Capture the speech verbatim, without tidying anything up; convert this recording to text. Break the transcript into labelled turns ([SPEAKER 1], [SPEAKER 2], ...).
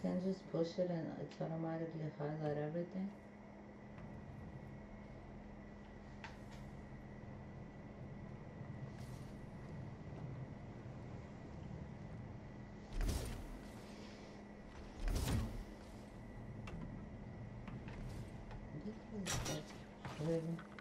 [SPEAKER 1] can just push it and it's automatically highlight everything. This is like really